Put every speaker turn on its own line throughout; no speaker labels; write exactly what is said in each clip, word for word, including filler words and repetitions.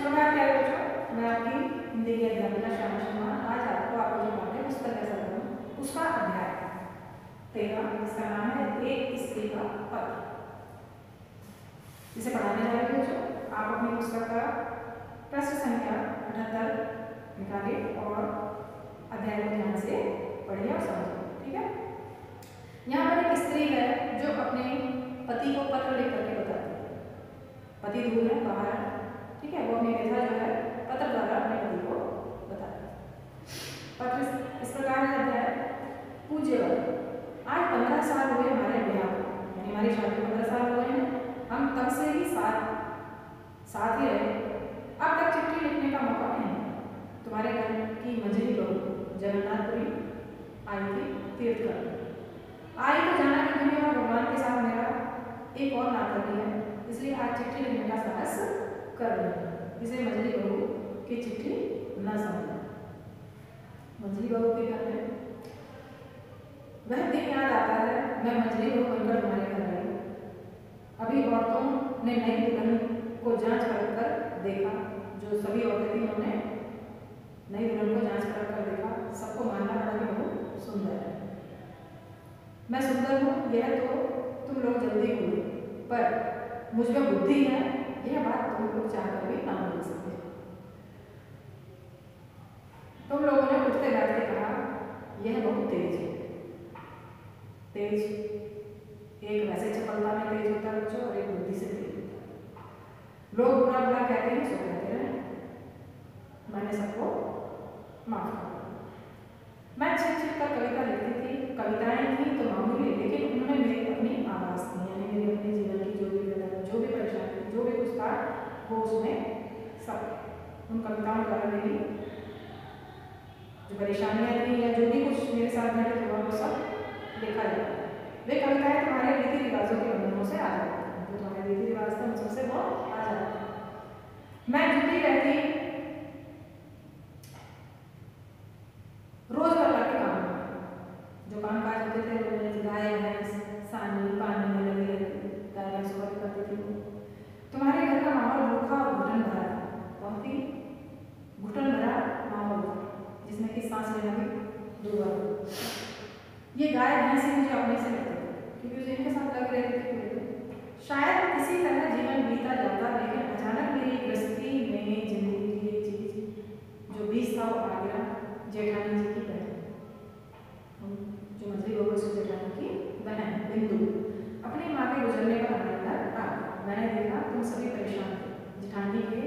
प्रकार क्या है बच्चों, मैं आपकी हिंदी की अध्यापिका श्याम शर्मा आज आपको आपको जो पाठ्य पुस्तक है सरगम उसका अध्याय तेरह, इसका नाम है एक स्त्री का पत्र, इसे पढ़ाने जा रहे बच्चों। आप अपनी पुस्तक का पृष्ठ संख्या अठहत्तर निकालिए और अध्याय को ध्यान से पढ़िए और समझिए, ठीक है। यहाँ पर एक स्त्री है जो अपने पति को पत्र लिख करके बताती है। पति दूर है, बाहर है, ठीक है, वो अपनी व्यथा जो है पत्र द्वारा अपने पति को बताती है। पत्र इस प्रकार है, पूज्यवत, आज पंद्रह साल हुए हमारे ब्याह को, यानी हमारी शादी को पंद्रह साल हुए हैं, हम तब से ही साथ साथ ही रहे, अब तक चिट्ठी लिखने का मौका नहीं। तुम्हारे घर की मंझली बहू जगन्नाथपुरी आई थी तीर्थ कर, आई तो जाना कि दुनिया और भगवान के साथ मेरा एक और नाता भी है, इसलिए आज चिट्ठी लिखने का साहस कर रही हूँ। इसे मंझली बहू की चिट्ठी न समझना। मंझली बहू के घर में वह दिन याद आता है, मैं मंझली बहू बनकर तुम्हारे घर आई। अभी औरतों ने नई दुल्हन को जांच कर कर देखा, जो सभी औरतें थी उन्होंने नई दुल्हन को जांच कर कर देखा, सबको मानना पड़ा कि वो सुंदर है। मैं सुंदर हूँ यह तो तुम लोग जल्दी भूलो, पर मुझ में बुद्धि है यह बात तुम लोग चाहकर भी ना भूल सकते। तुम लोगों ने उठते बैठते कहा यह बहुत तेज है। तेज एक वैसे चपलता में तेज होता है बच्चों, और एक बुद्धि से तेज होता है। लोग बुरा बुरा कहते हैं, सो कहते हैं, मैंने सबको माफ कर दिया। मैं छिप छिप कर कविता लिखती थी, कविताएं थी तो मामूली, लेकिन उन्होंने मेरी अपनी आवाज़ दी, यानी मेरी अपने जीवन की जो भी व्यथा, जो भी परेशानी, जो भी कुछ था वो उसमें सब उन कविताओं द्वारा मेरी जो परेशानियाँ थी या जो भी कुछ मेरे साथ घटित हुआ वो सब लिखा जाता है। वे कविताएं तुम्हारे रीति रिवाजों के बंधनों से आ जाती हैं, जो तुम्हारे रीति रिवाज थे उन सबसे वो आ जाती है। मैं जुटी रहती रोजमर्रा के काम में, जो काम काज होते थे वो गाय भैंस सानी पानी में लगी रहती, गाय भैंस को करती थी। तुम्हारे घर का माहौल रूखा और घुटन भरा था, बहुत ही घुटन भरा माहौल था, जिसमें कि सांस लेना भी दूर था। ये गाय भैंस ही मुझे अपने से लगते थे, क्योंकि उसे इनके साथ लग रहे थे पूरे। शायद इसी तरह जीवन बीता जाता, लेकिन अचानक मेरी गृहस्थी में जिंदगी की एक चीज जो बीच था वो आ गया, जेठानी जी की बहन, जो मंझली बहू से जेठानी की बहन बिंदु अपनी माँ के गुजरने पर हमारे घर आ गई। मैंने देखा तुम सभी परेशान थे। जेठानी के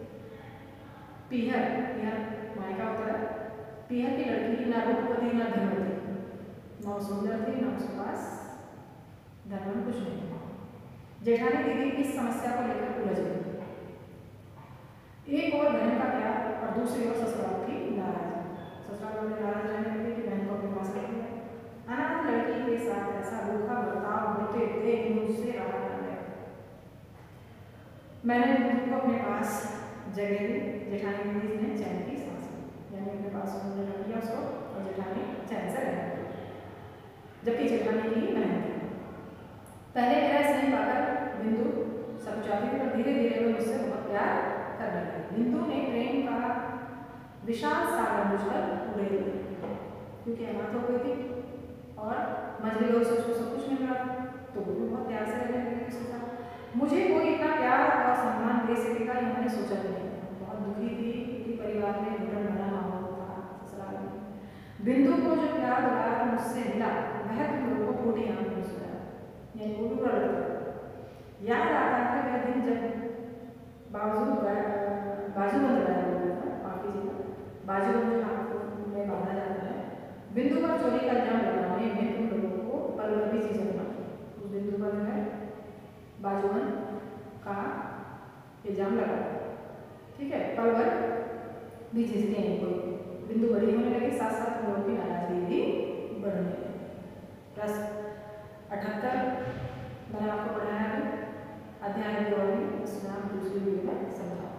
पीहर, पीहर मायका होता है, पीहर की लड़की ना रूपवती ना धनवती, ना सुंदर थी, ना उसके पास धन कुछ नहीं था। जेठानी दीदी इस समस्या को लेकर उलझ गई। एक और बहन का प्यार और दूसरी ओर ससुराल की नाराजगी। ससुराल वाले नाराज रहने लगे कि बहन को अपने पास रख लिया। अनाथ लड़की के साथ ऐसा रूखा बर्ताव होते देख मुझसे रहा न गया। मैंने बिंदु को अपने पास जगह दी। जेठानी दीदी ने चैन की सांस ली, यानी अपने पास उन्होंने रख लिया उसको, और जेठानी चैन से रहने लगी, जबकि जेठानी की बहन थी। पहले मेरा स्नेह पाकर बिंदु सब चाहती थी, पर धीरे धीरे वो मुझसे बहुत प्यार करने लगी। बिंदु ने प्रेम का विशाल सागर मुझपर उड़े दिया, क्योंकि अनाथ हो गई थी और मंझली बहू से उसको सब कुछ मिल रहा था, तो वो भी बहुत प्यार से रहने लगी उसके साथ। मुझे कोई इतना प्यार और सम्मान दे सकेगा ये मैंने सोचा नहीं। बहुत दुखी थी, क्योंकि परिवार में घुटन भरा माहौल था ससुराल में। बिंदु को जो प्यार दुलार मुझसे मिला वह तुम लोगों को फूटी आंख में सुना, यानी वो भी लड़का। याद आता है वह दिन जब बाजू बाजूबंद लगाया हुआ था, बाकी जी बाजूबंद हाथ में बांधा जाता है। बिंदु पर चोरी का इल्जाम लगाने में तुम लोगों को पल भर भी झिझक ना, उस बिंदु पर जो है बाजूबंद का इल्जाम लगा, ठीक है, पल भर भी झिझके नहीं कोई। बिंदु बड़ी होने लगी, साथ साथ तुम लोगों की नाराजगी भी बढ़ने लगी। प्रश्न अठहत्तर मैंने आपको पढ़ाया है, अध्याय दो में, इसमें आप दूसरी वीडियो में समझा।